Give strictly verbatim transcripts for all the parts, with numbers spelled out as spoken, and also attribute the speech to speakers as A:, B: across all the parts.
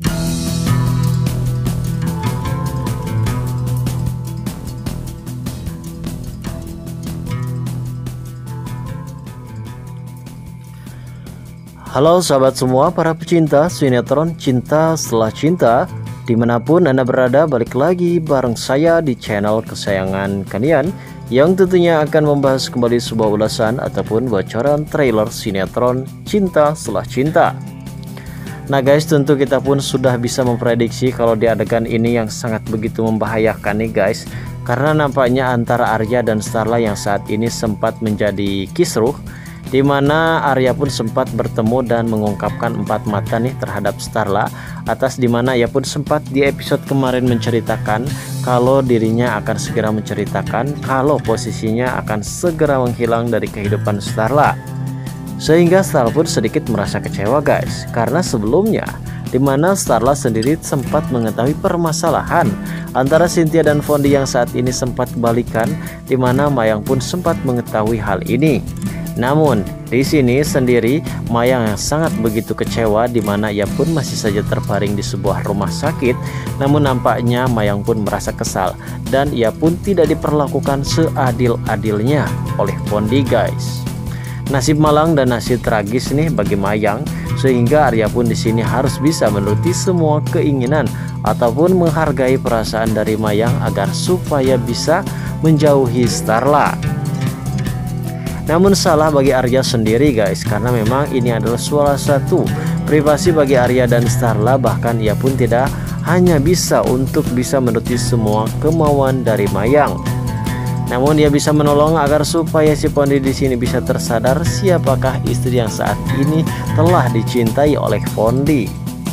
A: Halo sahabat semua, para pecinta sinetron Cinta Setelah Cinta, dimanapun Anda berada, balik lagi bareng saya di channel kesayangan kalian, yang tentunya akan membahas kembali sebuah ulasan ataupun bocoran trailer sinetron Cinta Setelah Cinta. Nah guys, tentu kita pun sudah bisa memprediksi kalau di adegan ini yang sangat begitu membahayakan nih guys, karena nampaknya antara Arya dan Starla yang saat ini sempat menjadi kisruh, di mana Arya pun sempat bertemu dan mengungkapkan empat mata nih terhadap Starla, atas dimana ia pun sempat di episode kemarin menceritakan kalau dirinya akan segera menceritakan kalau posisinya akan segera menghilang dari kehidupan Starla. Sehingga Starla pun sedikit merasa kecewa guys, karena sebelumnya dimana Starla sendiri sempat mengetahui permasalahan antara Cynthia dan Vondi yang saat ini sempat balikan, dimana Mayang pun sempat mengetahui hal ini. Namun di sini sendiri Mayang yang sangat begitu kecewa, di mana ia pun masih saja terbaring di sebuah rumah sakit. Namun nampaknya Mayang pun merasa kesal dan ia pun tidak diperlakukan seadil-adilnya oleh Vondi guys. Nasib malang dan nasib tragis nih bagi Mayang, sehingga Arya pun di sini harus bisa menuruti semua keinginan ataupun menghargai perasaan dari Mayang agar supaya bisa menjauhi Starla. Namun salah bagi Arya sendiri guys, karena memang ini adalah salah satu privasi bagi Arya dan Starla. Bahkan ia pun tidak hanya bisa untuk bisa menuruti semua kemauan dari Mayang, namun dia bisa menolong agar supaya si Vondi di sini bisa tersadar siapakah istri yang saat ini telah dicintai oleh Vondi.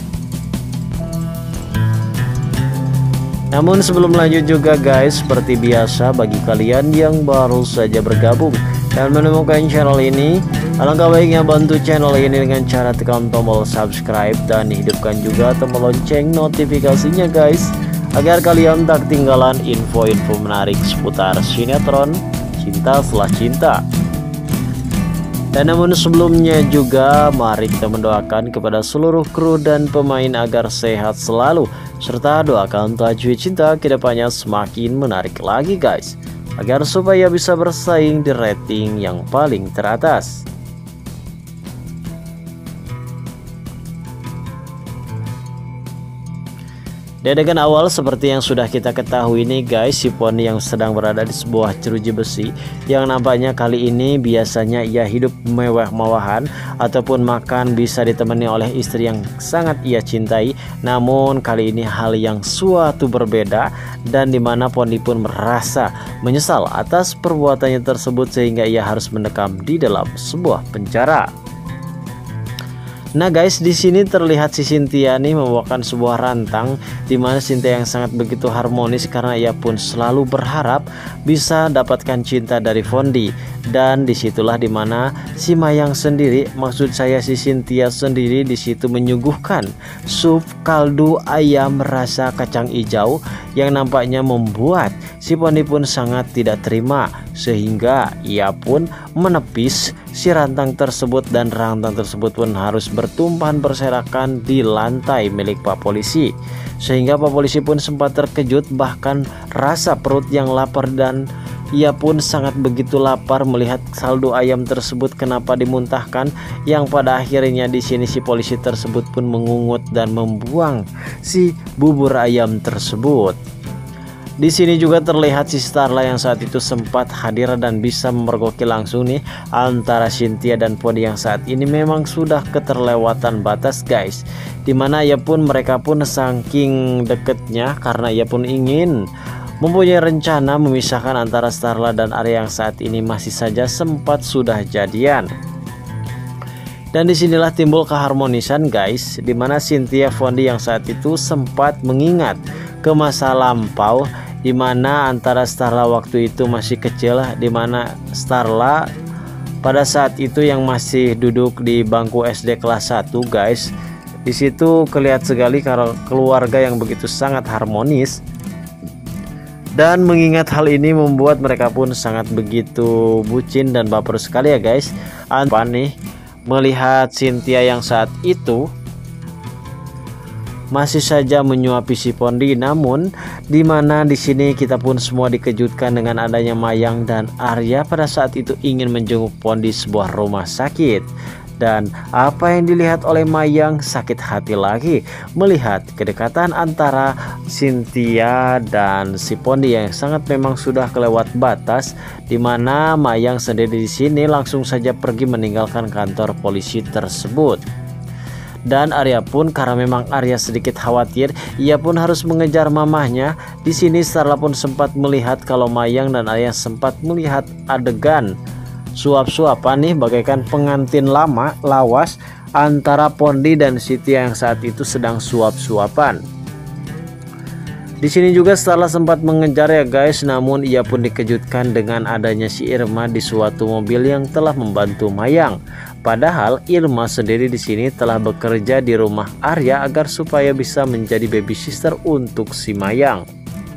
A: Namun sebelum lanjut juga guys, seperti biasa bagi kalian yang baru saja bergabung dan menemukan channel ini, alangkah baiknya bantu channel ini dengan cara tekan tombol subscribe dan hidupkan juga tombol lonceng notifikasinya guys, agar kalian tak ketinggalan info-info menarik seputar sinetron Cinta Setelah Cinta. Dan namun sebelumnya juga mari kita mendoakan kepada seluruh kru dan pemain agar sehat selalu, serta doakan Tajwi Cinta kedepannya semakin menarik lagi guys, agar supaya bisa bersaing di rating yang paling teratas. Di adegan awal seperti yang sudah kita ketahui nih guys, si Vondi yang sedang berada di sebuah jeruji besi, yang nampaknya kali ini biasanya ia hidup mewah-mewahan ataupun makan bisa ditemani oleh istri yang sangat ia cintai. Namun kali ini hal yang suatu berbeda, dan dimana Vondi pun merasa menyesal atas perbuatannya tersebut, sehingga ia harus mendekam di dalam sebuah penjara. Nah guys, di sini terlihat si Cynthia nih membawakan sebuah rantang, di mana Cynthia yang sangat begitu harmonis karena ia pun selalu berharap bisa dapatkan cinta dari Vondi. Dan disitulah dimana si Mayang sendiri, maksud saya si Cynthia sendiri, di situ menyuguhkan sup kaldu ayam rasa kacang hijau yang nampaknya membuat si Vondi pun sangat tidak terima, sehingga ia pun menepis si rantang tersebut, dan rantang tersebut pun harus bertumpahan berserakan di lantai milik Pak Polisi, sehingga Pak Polisi pun sempat terkejut, bahkan rasa perut yang lapar, dan ia pun sangat begitu lapar melihat kaldu ayam tersebut kenapa dimuntahkan, yang pada akhirnya di sini si polisi tersebut pun mengungut dan membuang si bubur ayam tersebut. Di sini juga terlihat si Starla yang saat itu sempat hadir dan bisa memergoki langsung nih antara Cynthia dan Vondi yang saat ini memang sudah keterlewatan batas guys, dimana ia pun mereka pun saking deketnya karena ia pun ingin mempunyai rencana memisahkan antara Starla dan Arya yang saat ini masih saja sempat sudah jadian. Dan disinilah timbul keharmonisan guys, dimana Cynthia Vondi yang saat itu sempat mengingat ke masa lampau, dimana antara Starla waktu itu masih kecil, dimana Starla pada saat itu yang masih duduk di bangku S D kelas satu guys. Di situ kelihatan sekali kalau keluarga yang begitu sangat harmonis. Dan mengingat hal ini membuat mereka pun sangat begitu bucin dan baper sekali ya guys. Apa nih melihat Cynthia yang saat itu masih saja menyuapi si Pondi. Namun di mana di sini kita pun semua dikejutkan dengan adanya Mayang dan Arya pada saat itu ingin menjenguk Pondi sebuah rumah sakit. Dan apa yang dilihat oleh Mayang sakit hati lagi melihat kedekatan antara Cynthia dan si Pondi yang sangat memang sudah kelewat batas, di mana Mayang sendiri di sini langsung saja pergi meninggalkan kantor polisi tersebut. Dan Arya pun karena memang Arya sedikit khawatir, ia pun harus mengejar mamahnya. Di sini Starla pun sempat melihat kalau Mayang dan Arya sempat melihat adegan suap-suapan nih bagaikan pengantin lama lawas antara Pondi dan Cynthia yang saat itu sedang suap-suapan. Di sini juga Starla sempat mengejar ya guys, namun ia pun dikejutkan dengan adanya si Irma di suatu mobil yang telah membantu Mayang. Padahal Irma sendiri di sini telah bekerja di rumah Arya agar supaya bisa menjadi baby sister untuk si Mayang.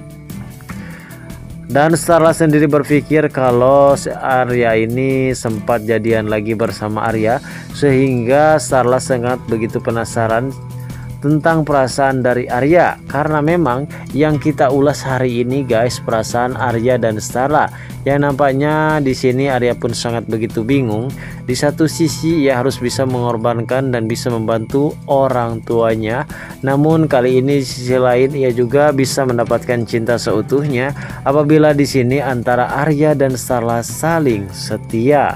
A: Dan Starla sendiri berpikir kalau si Arya ini sempat jadian lagi bersama Arya, sehingga Starla sangat begitu penasaran tentang perasaan dari Arya, karena memang yang kita ulas hari ini guys, perasaan Arya dan Starla yang nampaknya di sini Arya pun sangat begitu bingung. Di satu sisi ia harus bisa mengorbankan dan bisa membantu orang tuanya, namun kali ini di sisi lain ia juga bisa mendapatkan cinta seutuhnya apabila di sini antara Arya dan Starla saling setia.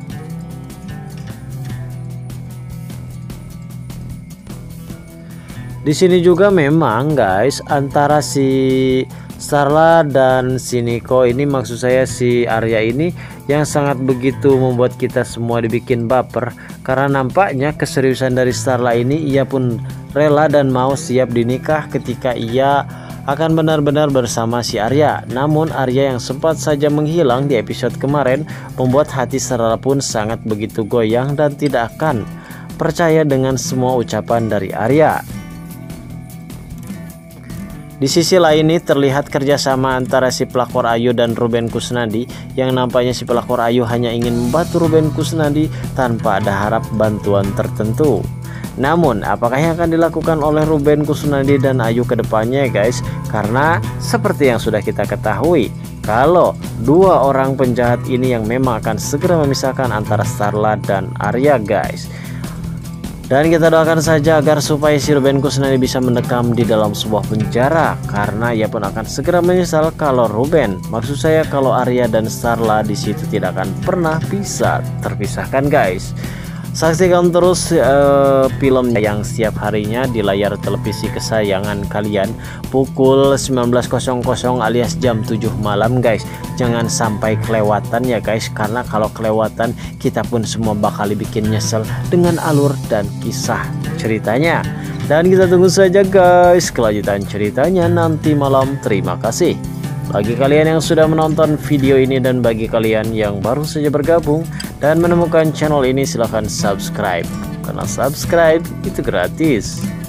A: Di sini juga memang guys antara si Starla dan si Niko ini, maksud saya si Arya ini, yang sangat begitu membuat kita semua dibikin baper, karena nampaknya keseriusan dari Starla ini ia pun rela dan mau siap dinikah ketika ia akan benar-benar bersama si Arya. Namun Arya yang sempat saja menghilang di episode kemarin membuat hati Starla pun sangat begitu goyang dan tidak akan percaya dengan semua ucapan dari Arya. Di sisi lain ini terlihat kerjasama antara si pelakor Ayu dan Ruben Kusnadi, yang nampaknya si pelakor Ayu hanya ingin membantu Ruben Kusnadi tanpa ada harap bantuan tertentu. Namun apakah yang akan dilakukan oleh Ruben Kusnadi dan Ayu ke depannya guys? Karena seperti yang sudah kita ketahui, kalau dua orang penjahat ini yang memang akan segera memisahkan antara Starla dan Arya guys. Dan kita doakan saja agar supaya si Ruben Kusnadi bisa mendekam di dalam sebuah penjara, karena ia pun akan segera menyesal kalau Ruben, maksud saya kalau Arya dan Starla di situ tidak akan pernah bisa terpisahkan guys. Saksikan terus uh, film yang setiap harinya di layar televisi kesayangan kalian pukul sembilan belas alias jam tujuh malam guys. Jangan sampai kelewatan ya guys, karena kalau kelewatan kita pun semua bakal dibikin nyesel dengan alur dan kisah ceritanya. Dan kita tunggu saja guys kelanjutan ceritanya nanti malam. Terima kasih bagi kalian yang sudah menonton video ini, dan bagi kalian yang baru saja bergabung dan menemukan channel ini, silahkan subscribe, karena subscribe itu gratis.